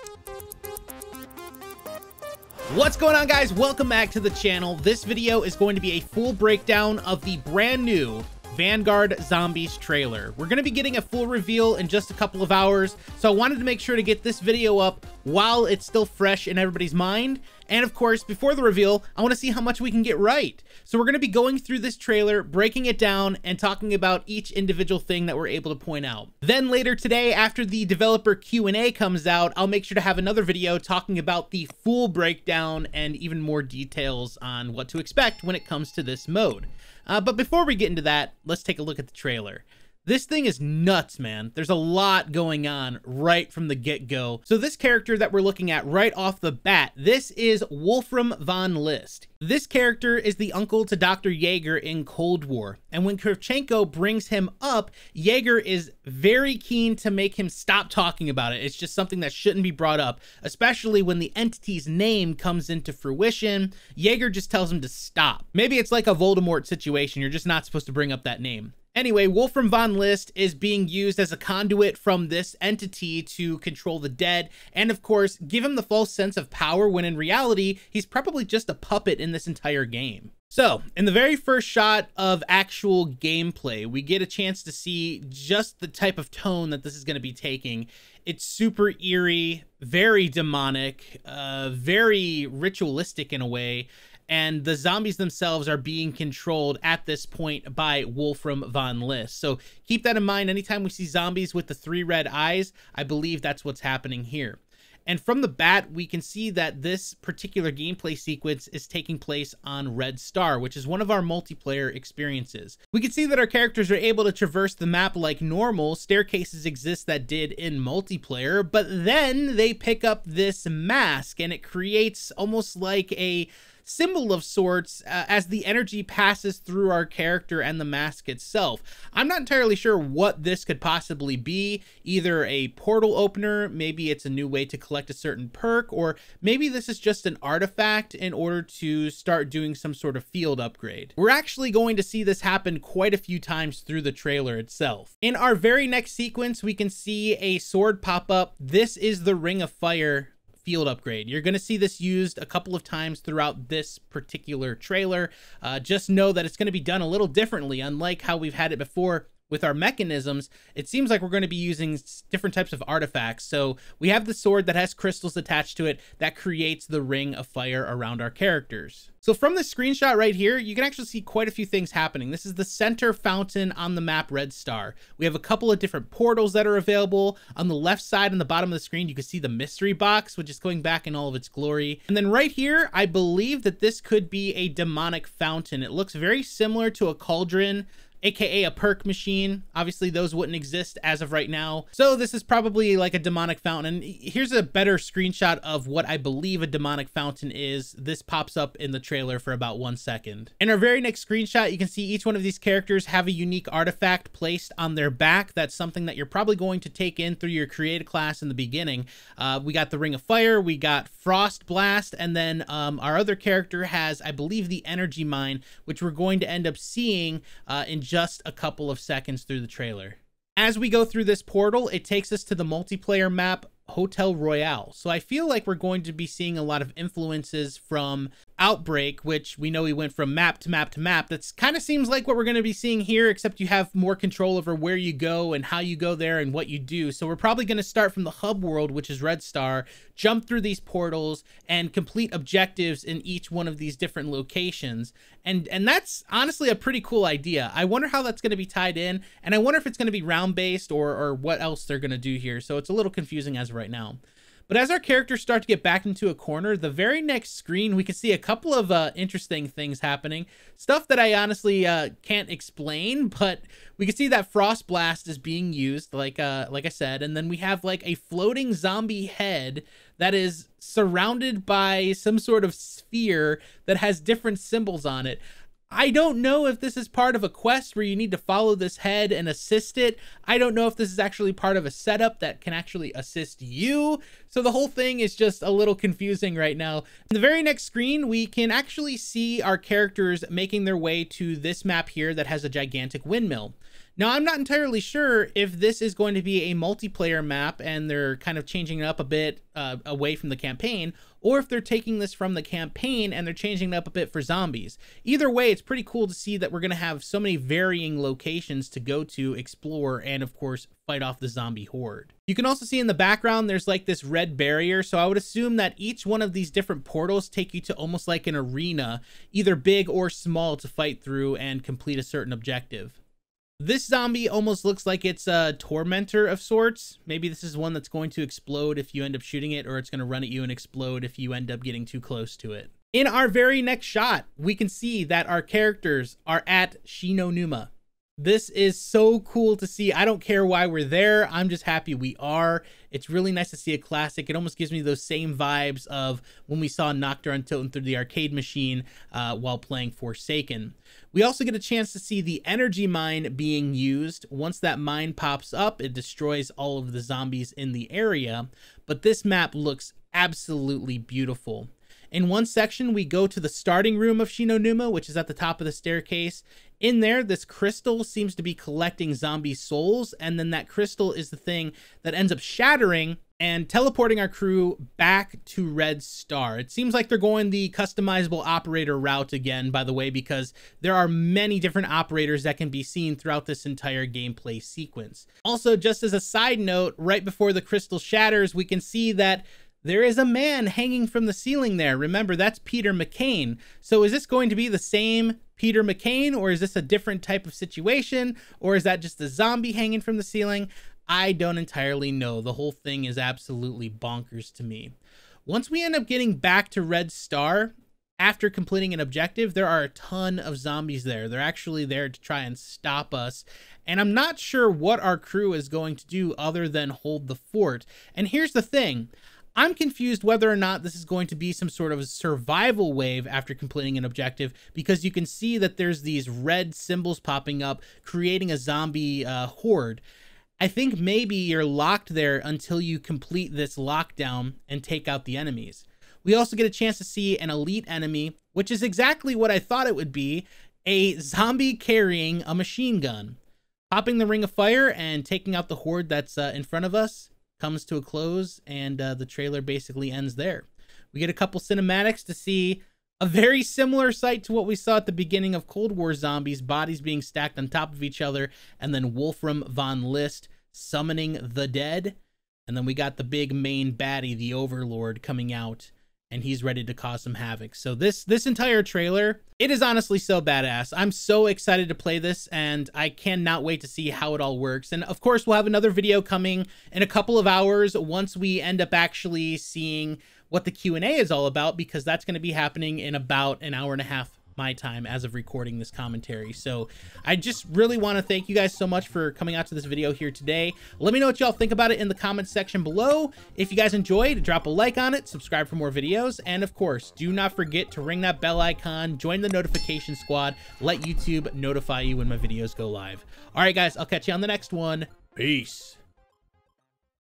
What's going on, guys? Welcome back to the channel. This video is going to be a full breakdown of the brand new Vanguard Zombies trailer. We're going to be getting a full reveal in just a couple of hours, so I wanted to make sure to get this video up while it's still fresh in everybody's mind. And of course, before the reveal, I want to see how much we can get right. So we're going to be going through this trailer, breaking it down, and talking about each individual thing that we're able to point out. Then later today, after the developer Q&A comes out, I'll make sure to have another video talking about the full breakdown and even more details on what to expect when it comes to this mode. But before we get into that, let's take a look at the trailer. This thing is nuts, man. There's a lot going on right from the get-go. So this character that we're looking at right off the bat, this is Wolfram von List. This character is the uncle to Dr. Jaeger in Cold War. And when Kravchenko brings him up, Jaeger is very keen to make him stop talking about it. It's just something that shouldn't be brought up, especially when the entity's name comes into fruition. Jaeger just tells him to stop. Maybe it's like a Voldemort situation. You're just not supposed to bring up that name. Anyway, Wolfram von List is being used as a conduit from this entity to control the dead, and of course, give him the false sense of power when in reality, he's probably just a puppet in this entire game. So, in the very first shot of actual gameplay, we get a chance to see just the type of tone that this is going to be taking. It's super eerie, very demonic, very ritualistic in a way. And the zombies themselves are being controlled at this point by Wolfram von List. So keep that in mind. Anytime we see zombies with the 3 red eyes, I believe that's what's happening here. And from the bat, we can see that this particular gameplay sequence is taking place on Red Star, which is one of our multiplayer experiences. We can see that our characters are able to traverse the map like normal. Staircases exist that did in multiplayer, but then they pick up this mask and it creates almost like a symbol of sorts as the energy passes through our character and the mask itself. I'm not entirely sure what this could possibly be. Either a portal opener, maybe it's a new way to collect a certain perk, or maybe this is just an artifact in order to start doing some sort of field upgrade. We're actually going to see this happen quite a few times through the trailer itself. In our very next sequence, we can see a sword pop up. This is the Ring of Fire field upgrade. You're going to see this used a couple of times throughout this particular trailer. Just know that it's going to be done a little differently. Unlike how we've had it before with our mechanisms, it seems like we're going to be using different types of artifacts. So we have the sword that has crystals attached to it that creates the Ring of Fire around our characters. So from this screenshot right here, you can actually see quite a few things happening. This is the center fountain on the map Red Star. We have a couple of different portals that are available. On the left side on the bottom of the screen, you can see the mystery box, which is going back in all of its glory. And then right here, I believe that this could be a demonic fountain. It looks very similar to a cauldron, aka a perk machine. Obviously those wouldn't exist as of right now, so this is probably like a demonic fountain. And here's a better screenshot of what I believe a demonic fountain is. This pops up in the trailer for about 1 second. In our very next screenshot, you can see each one of these characters have a unique artifact placed on their back. That's something that you're probably going to take in through your creative class in the beginning. We got the Ring of Fire, we got Frost Blast, and then our other character has, I believe, the Energy Mine, which we're going to end up seeing in just a couple of seconds through the trailer. As we go through this portal, it takes us to the multiplayer map Hotel Royale. So I feel like we're going to be seeing a lot of influences from Outbreak, which we know we went from map to map to map. That's kind of seems like what we're going to be seeing here, except you have more control over where you go and how you go there and what you do. So we're probably going to start from the hub world, which is Red Star, jump through these portals and complete objectives in each one of these different locations. And that's honestly a pretty cool idea. I wonder how that's going to be tied in, and I wonder if it's going to be round based or what else they're going to do here. So it's a little confusing as of right now. But as our characters start to get back into a corner, the very next screen, we can see a couple of interesting things happening. Stuff that I honestly can't explain, but we can see that Frost Blast is being used, like I said. And then we have like a floating zombie head that is surrounded by some sort of sphere that has different symbols on it. I don't know if this is part of a quest where you need to follow this head and assist it. I don't know if this is actually part of a setup that can actually assist you. So the whole thing is just a little confusing right now. In the very next screen, we can actually see our characters making their way to this map here that has a gigantic windmill. Now, I'm not entirely sure if this is going to be a multiplayer map and they're kind of changing it up a bit away from the campaign, or if they're taking this from the campaign and they're changing it up a bit for zombies. Either way, it's pretty cool to see that we're going to have so many varying locations to go to, explore, and of course, fight off the zombie horde. You can also see in the background, there's like this red barrier. So I would assume that each one of these different portals take you to almost like an arena, either big or small, to fight through and complete a certain objective. This zombie almost looks like it's a tormentor of sorts. Maybe this is one that's going to explode if you end up shooting it, or it's going to run at you and explode if you end up getting too close to it. In our very next shot, we can see that our characters are at Numa. This is so cool to see. I don't care why we're there. I'm just happy we are. It's really nice to see a classic. It almost gives me those same vibes of when we saw Nocturne and Totem through the arcade machine while playing Forsaken. We also get a chance to see the energy mine being used. Once that mine pops up, it destroys all of the zombies in the area. But this map looks absolutely beautiful. In one section, we go to the starting room of Numa, which is at the top of the staircase. In there, this crystal seems to be collecting zombie souls, and then that crystal is the thing that ends up shattering and teleporting our crew back to Red Star. It seems like they're going the customizable operator route again, by the way, because there are many different operators that can be seen throughout this entire gameplay sequence. Also, just as a side note, right before the crystal shatters, we can see that there is a man hanging from the ceiling there. Remember, that's Peter McCain. So is this going to be the same Peter McCain, or is this a different type of situation, or is that just a zombie hanging from the ceiling? I don't entirely know. The whole thing is absolutely bonkers to me. Once we end up getting back to Red Star, after completing an objective, there are a ton of zombies there. They're actually there to try and stop us. And I'm not sure what our crew is going to do other than hold the fort. And here's the thing. I'm confused whether or not this is going to be some sort of survival wave after completing an objective, because you can see that there's these red symbols popping up, creating a zombie horde. I think maybe you're locked there until you complete this lockdown and take out the enemies. We also get a chance to see an elite enemy, which is exactly what I thought it would be, a zombie carrying a machine gun. Popping the ring of fire and taking out the horde that's in front of us comes to a close, and the trailer basically ends there. We get a couple cinematics to see a very similar sight to what we saw at the beginning of Cold War Zombies, bodies being stacked on top of each other, and then Wolfram von List summoning the dead. And then we got the big main baddie, the Overlord, coming out, and he's ready to cause some havoc. So this entire trailer, it is honestly so badass. I'm so excited to play this, and I cannot wait to see how it all works. And of course, we'll have another video coming in a couple of hours once we end up actually seeing what the Q&A is all about, because that's going to be happening in about an hour and a half my time as of recording this commentary. So I just really want to thank you guys so much for coming out to this video here today. Let me know what y'all think about it in the comments section below. If you guys enjoyed, drop a like on it, subscribe for more videos, and of course, do not forget to ring that bell icon, join the notification squad, let YouTube notify you when my videos go live. All right, guys, I'll catch you on the next one. Peace.